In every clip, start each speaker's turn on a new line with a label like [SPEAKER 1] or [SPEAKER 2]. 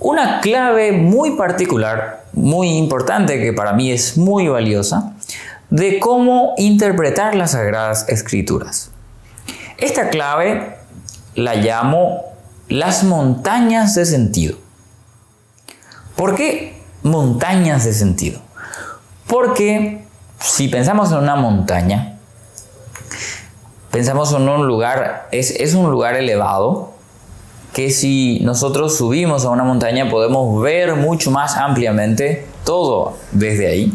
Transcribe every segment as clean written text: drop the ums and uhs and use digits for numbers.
[SPEAKER 1] una clave muy particular, muy importante, que para mí es muy valiosa, de cómo interpretar las Sagradas Escrituras. Esta clave la llamo las montañas de sentido. ¿Por qué montañas de sentido? Porque si pensamos en una montaña, pensamos en un lugar, es un lugar elevado, que si nosotros subimos a una montaña podemos ver mucho más ampliamente todo desde ahí.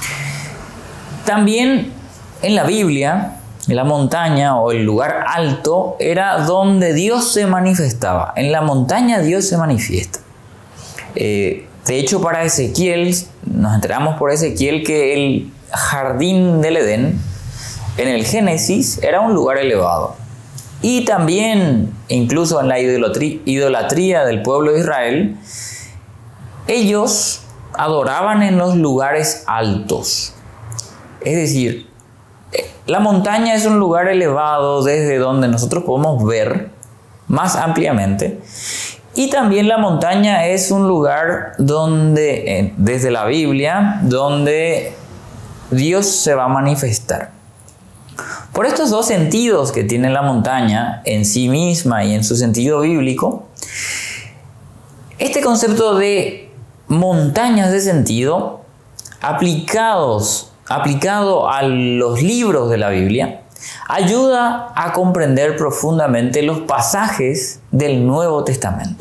[SPEAKER 1] También en la Biblia, la montaña o el lugar alto era donde Dios se manifestaba. En la montaña Dios se manifiesta. De hecho, para Ezequiel, nos enteramos por Ezequiel que el jardín del Edén, en el Génesis, era un lugar elevado. Y también, incluso en la idolatría del pueblo de Israel, ellos adoraban en los lugares altos. Es decir, la montaña es un lugar elevado desde donde nosotros podemos ver más ampliamente. Y también la montaña es un lugar donde, desde la Biblia, donde Dios se va a manifestar. Por estos dos sentidos que tiene la montaña en sí misma y en su sentido bíblico, este concepto de montañas de sentido aplicado a los libros de la Biblia ayuda a comprender profundamente los pasajes del Nuevo Testamento.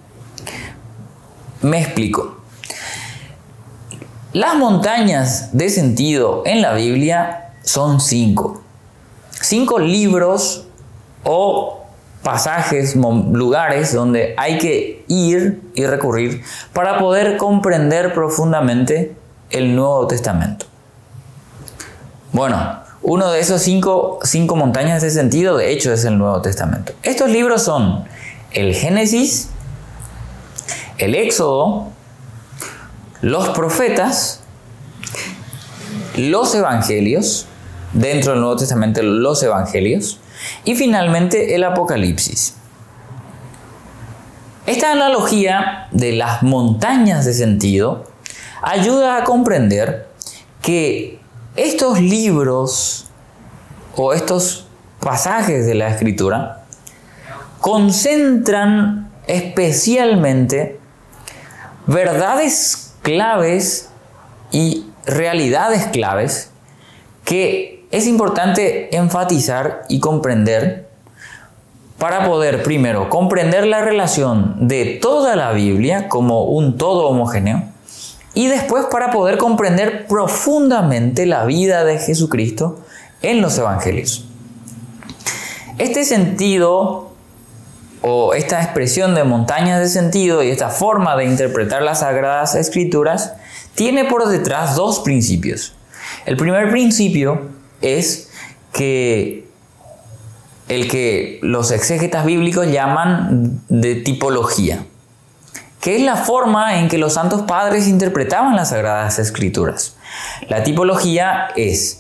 [SPEAKER 1] Me explico. Las montañas de sentido en la Biblia son 5. 5 libros o pasajes, lugares donde hay que ir y recurrir para poder comprender profundamente el Nuevo Testamento. Bueno, uno de esos cinco montañas de sentido, de hecho, es el Nuevo Testamento. Estos libros son el Génesis, el Éxodo, los profetas, los evangelios, dentro del Nuevo Testamento los evangelios, y finalmente el Apocalipsis. Esta analogía de las montañas de sentido ayuda a comprender que estos libros o estos pasajes de la Escritura concentran especialmente verdades claves y realidades claves que es importante enfatizar y comprender para poder, primero, comprender la relación de toda la Biblia como un todo homogéneo y después para poder comprender profundamente la vida de Jesucristo en los evangelios. Este sentido o esta expresión de montañas de sentido y esta forma de interpretar las Sagradas Escrituras tiene por detrás 2 principios. El primer principio es que el que los exégetas bíblicos llaman de tipología, que es la forma en que los santos padres interpretaban las Sagradas Escrituras. La tipología es,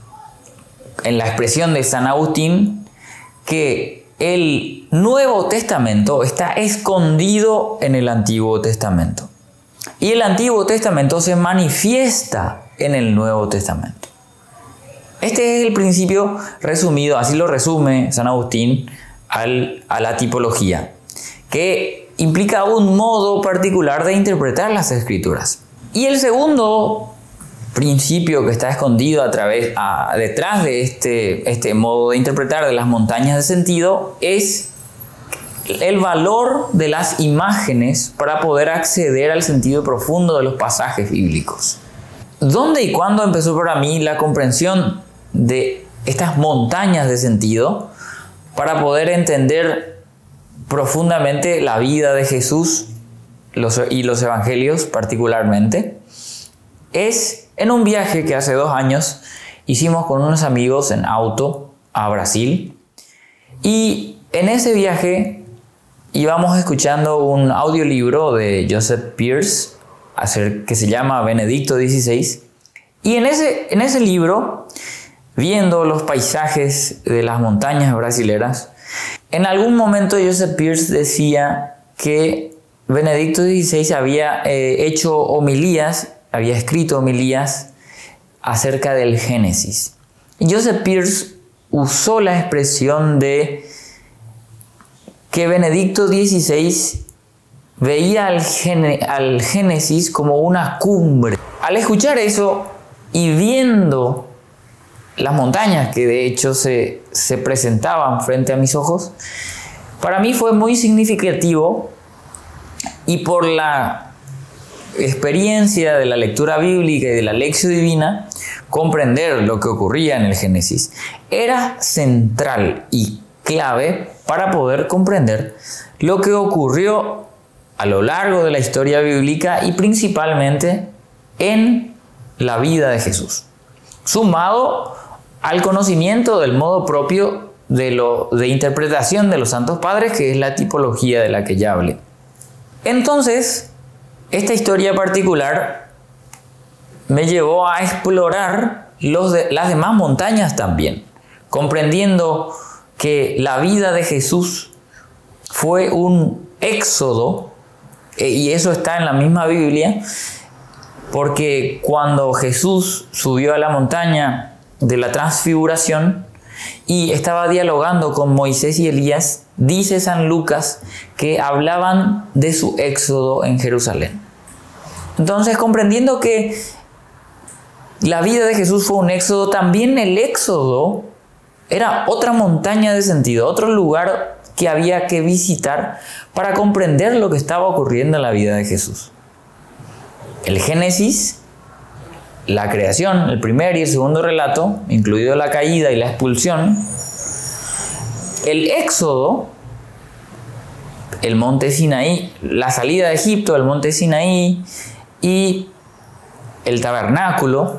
[SPEAKER 1] en la expresión de San Agustín, que el Nuevo Testamento está escondido en el Antiguo Testamento. Y el Antiguo Testamento se manifiesta en el Nuevo Testamento. Este es el principio resumido, así lo resume San Agustín a la tipología, que implica un modo particular de interpretar las Escrituras. Y el segundo principio que está escondido detrás de este modo de interpretar de las montañas de sentido es el valor de las imágenes para poder acceder al sentido profundo de los pasajes bíblicos. ¿Dónde y cuándo empezó para mí la comprensión de estas montañas de sentido para poder entender profundamente la vida de Jesús y los evangelios particularmente? Es en un viaje que hace 2 años hicimos con unos amigos en auto a Brasil, y en ese viaje íbamos escuchando un audiolibro de Joseph Pearce que se llama Benedicto XVI, y en ese libro, viendo los paisajes de las montañas brasileras, en algún momento Joseph Pearce decía que Benedicto XVI había había escrito homilías acerca del Génesis. Y Joseph Pearce usó la expresión de que Benedicto XVI veía al Génesis como una cumbre. Al escuchar eso y viendo las montañas que de hecho se presentaban frente a mis ojos, para mí fue muy significativo, y por la experiencia de la lectura bíblica y de la lección divina, comprender lo que ocurría en el Génesis era central y clave para poder comprender lo que ocurrió a lo largo de la historia bíblica y principalmente en la vida de Jesús, sumado al conocimiento del modo propio de interpretación de los santos padres, que es la tipología de la que ya hablé. Entonces, esta historia particular me llevó a explorar las demás montañas también, comprendiendo que la vida de Jesús fue un éxodo, y eso está en la misma Biblia, porque cuando Jesús subió a la montaña de la transfiguración y estaba dialogando con Moisés y Elías, dice San Lucas que hablaban de su éxodo en Jerusalén. Entonces, comprendiendo que la vida de Jesús fue un éxodo, también el éxodo era otra montaña de sentido, otro lugar que había que visitar para comprender lo que estaba ocurriendo en la vida de Jesús. El Génesis, la creación, el primer y el segundo relato, incluido la caída y la expulsión. El Éxodo, el monte Sinaí, la salida de Egipto, el monte Sinaí y el tabernáculo.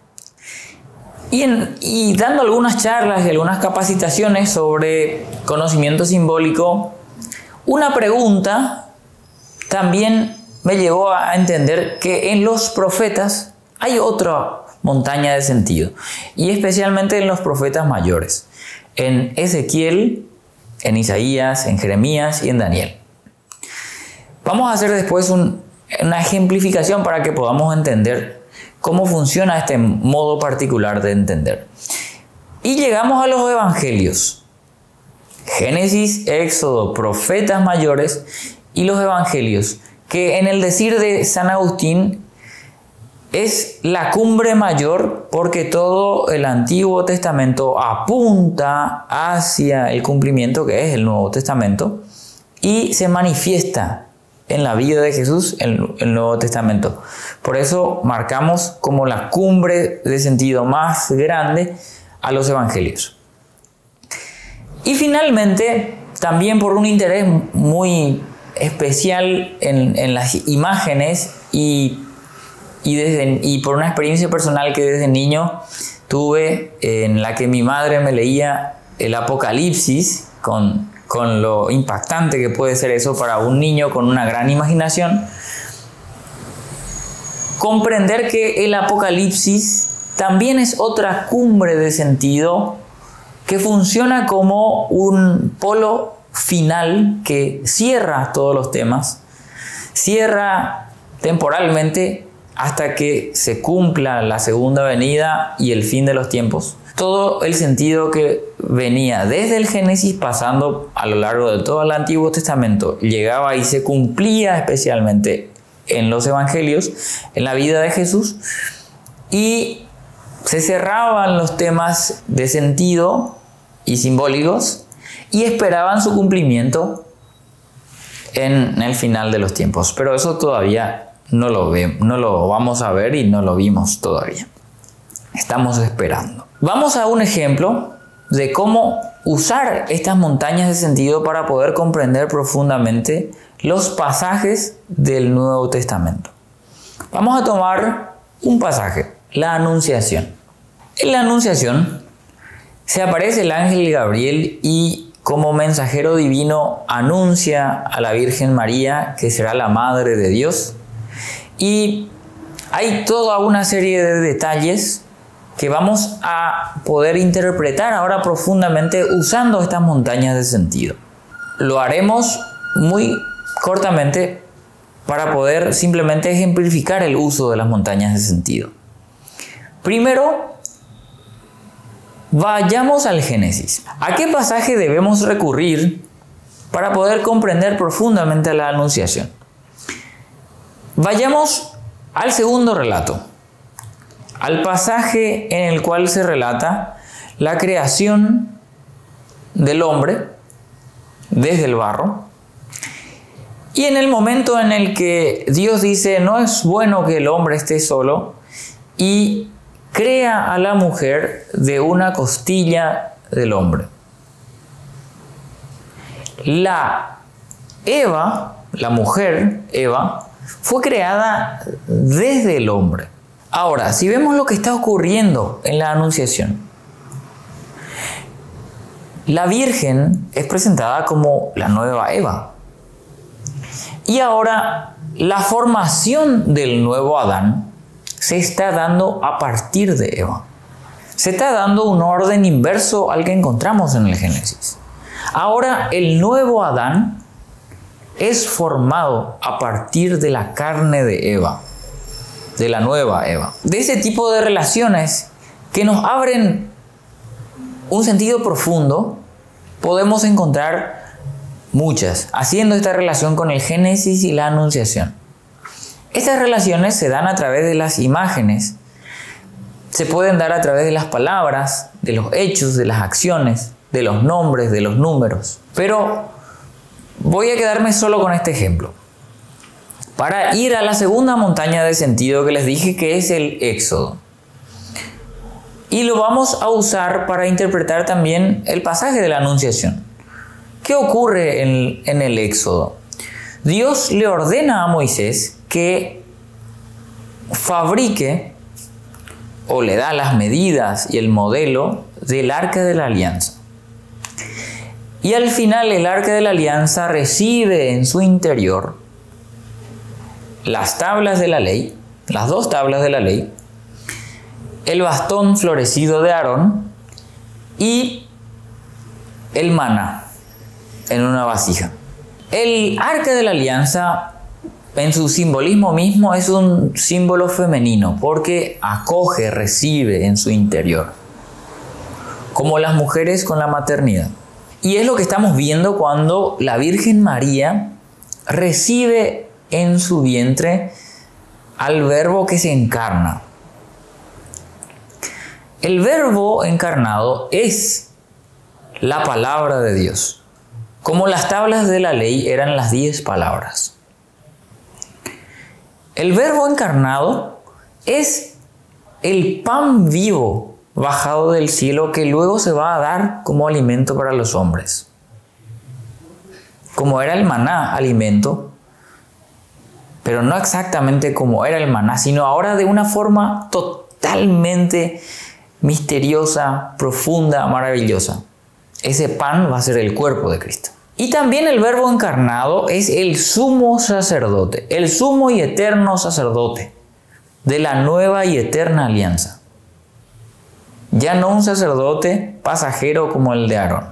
[SPEAKER 1] Y dando algunas charlas y algunas capacitaciones sobre conocimiento simbólico, una pregunta también me llevó a entender que en los profetas hay otra montaña de sentido, y especialmente en los profetas mayores, en Ezequiel, en Isaías, en Jeremías y en Daniel. Vamos a hacer después una ejemplificación para que podamos entender cómo funciona este modo particular de entender. Y llegamos a los evangelios. Génesis, Éxodo, profetas mayores y los evangelios, que en el decir de San Agustín es la cumbre mayor, porque todo el Antiguo Testamento apunta hacia el cumplimiento que es el Nuevo Testamento y se manifiesta en la vida de Jesús el Nuevo Testamento. Por eso marcamos como la cumbre de sentido más grande a los evangelios. Y finalmente, también por un interés muy especial en las imágenes y por una experiencia personal que desde niño tuve, en la que mi madre me leía el Apocalipsis, con lo impactante que puede ser eso para un niño con una gran imaginación, comprender que el Apocalipsis también es otra cumbre de sentido que funciona como un polo final que cierra todos los temas, cierra temporalmente hasta que se cumpla la segunda venida y el fin de los tiempos. Todo el sentido que venía desde el Génesis, pasando a lo largo de todo el Antiguo Testamento, llegaba y se cumplía especialmente en los evangelios, en la vida de Jesús, y se cerraban los temas de sentido y simbólicos y esperaban su cumplimiento en el final de los tiempos. Pero eso todavía no lo vamos a ver y no lo vimos todavía. Estamos esperando. Vamos a un ejemplo de cómo usar estas montañas de sentido para poder comprender profundamente los pasajes del Nuevo Testamento. Vamos a tomar un pasaje, la Anunciación. En la Anunciación se aparece el ángel Gabriel y como mensajero divino anuncia a la Virgen María que será la Madre de Dios. Y hay toda una serie de detalles que vamos a poder interpretar ahora profundamente usando estas montañas de sentido. Lo haremos muy cortamente para poder simplemente ejemplificar el uso de las montañas de sentido. Primero, vayamos al Génesis. ¿A qué pasaje debemos recurrir para poder comprender profundamente la Anunciación? Vayamos al segundo relato, al pasaje en el cual se relata la creación del hombre desde el barro, y en el momento en el que Dios dice no es bueno que el hombre esté solo, y crea a la mujer de una costilla del hombre. La mujer Eva, fue creada desde el hombre. Ahora, si vemos lo que está ocurriendo en la Anunciación, la Virgen es presentada como la nueva Eva. Y ahora la formación del nuevo Adán se está dando a partir de Eva. Se está dando un orden inverso al que encontramos en el Génesis. Ahora el nuevo Adán es formado a partir de la carne de Eva, de la nueva Eva. De ese tipo de relaciones que nos abren un sentido profundo, podemos encontrar muchas, haciendo esta relación con el Génesis y la Anunciación. Estas relaciones se dan a través de las imágenes, se pueden dar a través de las palabras, de los hechos, de las acciones, de los nombres, de los números. Pero voy a quedarme solo con este ejemplo, para ir a la segunda montaña de sentido que les dije, que es el Éxodo. Y lo vamos a usar para interpretar también el pasaje de la Anunciación. ¿Qué ocurre en el Éxodo? Dios le ordena a Moisés que fabrique o le da las medidas y el modelo del Arca de la Alianza. Y al final el Arca de la Alianza recibe en su interior las tablas de la ley, las 2 tablas de la ley, el bastón florecido de Aarón y el maná en una vasija. El Arca de la Alianza, en su simbolismo mismo, es un símbolo femenino porque acoge, recibe en su interior, como las mujeres con la maternidad. Y es lo que estamos viendo cuando la Virgen María recibe en su vientre al Verbo que se encarna. El Verbo encarnado es la palabra de Dios, como las tablas de la ley eran las 10 palabras. El Verbo encarnado es el pan vivo bajado del cielo que luego se va a dar como alimento para los hombres. Como era el maná, alimento, pero no exactamente como era el maná, sino ahora de una forma totalmente misteriosa, profunda, maravillosa. Ese pan va a ser el cuerpo de Cristo. Y también el Verbo encarnado es el sumo sacerdote, el sumo y eterno sacerdote de la nueva y eterna alianza. Ya no un sacerdote pasajero como el de Aarón.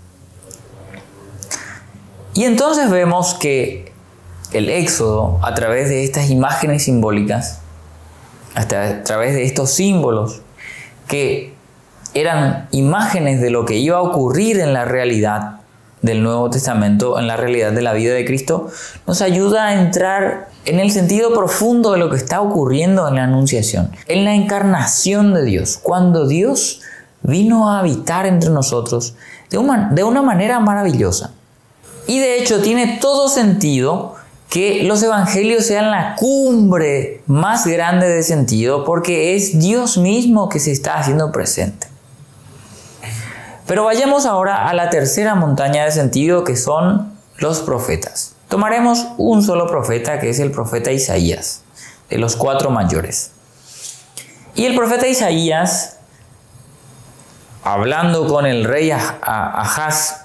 [SPEAKER 1] Y entonces vemos que el Éxodo, a través de estas imágenes simbólicas, a través de estos símbolos, que eran imágenes de lo que iba a ocurrir en la realidad del Nuevo Testamento, en la realidad de la vida de Cristo, nos ayuda a entrar en el sentido profundo de lo que está ocurriendo en la Anunciación, en la encarnación de Dios, cuando Dios vino a habitar entre nosotros de una manera maravillosa. Y de hecho tiene todo sentido que los evangelios sean la cumbre más grande de sentido, porque es Dios mismo que se está haciendo presente. Pero vayamos ahora a la tercera montaña de sentido, que son los profetas. Tomaremos un solo profeta, que es el profeta Isaías, de los 4 mayores. Y el profeta Isaías, hablando con el rey Ahaz,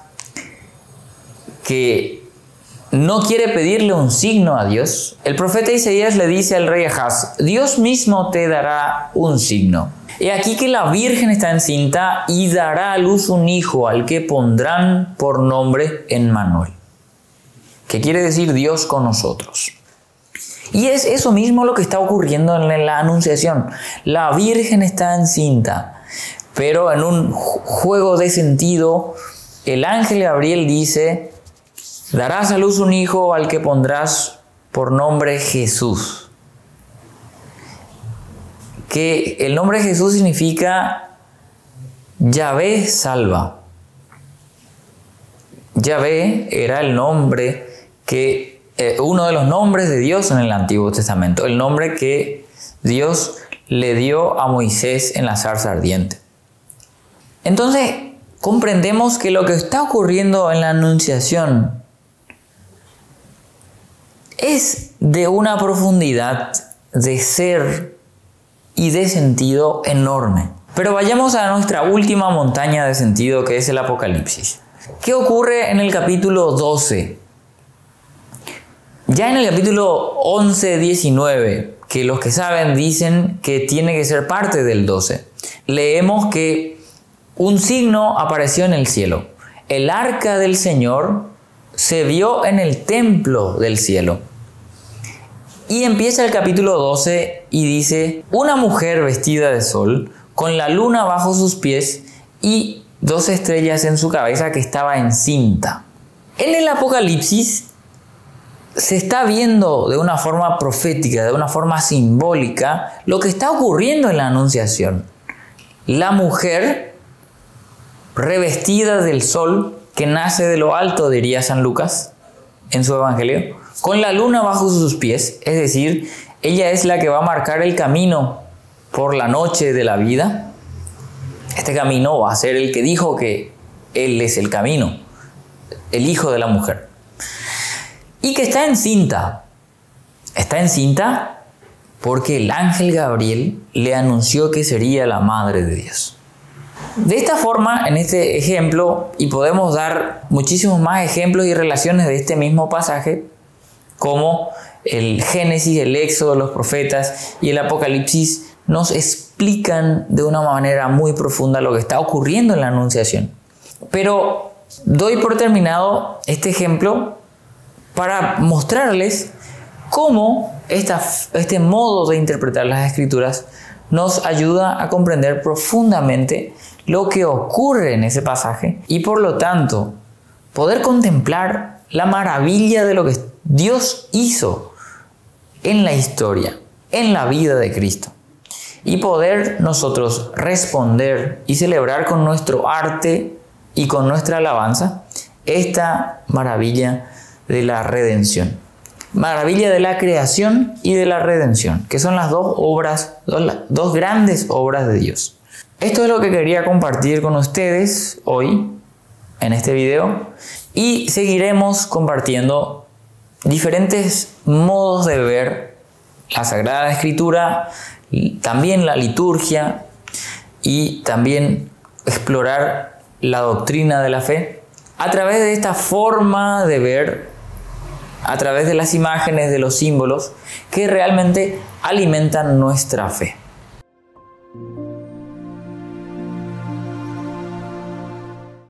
[SPEAKER 1] que no quiere pedirle un signo a Dios, el profeta Isaías le dice al rey Ahaz: Dios mismo te dará un signo. He aquí que la Virgen está encinta y dará a luz un hijo, al que pondrán por nombre Emmanuel, que quiere decir Dios con nosotros. Y es eso mismo lo que está ocurriendo en la Anunciación. La Virgen está encinta, pero en un juego de sentido, el ángel Gabriel dice: darás a luz un hijo al que pondrás por nombre Jesús. Que el nombre Jesús significa Yahvé salva. Yahvé era el nombre que, uno de los nombres de Dios en el Antiguo Testamento, el nombre que Dios le dio a Moisés en la zarza ardiente. Entonces, comprendemos que lo que está ocurriendo en la Anunciación es de una profundidad de ser y de sentido enorme. Pero vayamos a nuestra última montaña de sentido, que es el Apocalipsis. ¿Qué ocurre en el capítulo 12? Ya en el capítulo 11-19, que los que saben dicen que tiene que ser parte del 12, leemos que un signo apareció en el cielo. El arca del Señor se vio en el templo del cielo. Y empieza el capítulo 12 y dice: una mujer vestida de sol, con la luna bajo sus pies y 2 estrellas en su cabeza, que estaba encinta. En el Apocalipsis se está viendo de una forma profética, de una forma simbólica, lo que está ocurriendo en la Anunciación. La mujer revestida del sol, que nace de lo alto, diría San Lucas en su Evangelio, con la luna bajo sus pies, es decir, ella es la que va a marcar el camino por la noche de la vida. Este camino va a ser el que dijo que Él es el camino, el Hijo de la mujer. Y que está encinta. Está encinta porque el ángel Gabriel le anunció que sería la madre de Dios. De esta forma, en este ejemplo, y podemos dar muchísimos más ejemplos y relaciones de este mismo pasaje, como el Génesis, el Éxodo, los profetas y el Apocalipsis, nos explican de una manera muy profunda lo que está ocurriendo en la Anunciación. Pero doy por terminado este ejemplo para mostrarles cómo este modo de interpretar las Escrituras nos ayuda a comprender profundamente lo que ocurre en ese pasaje y, por lo tanto, poder contemplar la maravilla de lo que Dios hizo en la historia, en la vida de Cristo, y poder nosotros responder y celebrar con nuestro arte y con nuestra alabanza esta maravilla de la redención. Maravilla de la creación y de la redención, que son las dos grandes obras de Dios. Esto es lo que quería compartir con ustedes hoy en este video, y seguiremos compartiendo diferentes modos de ver la Sagrada Escritura, también la liturgia, y también explorar la doctrina de la fe a través de esta forma de ver, a través de las imágenes, de los símbolos que realmente alimentan nuestra fe.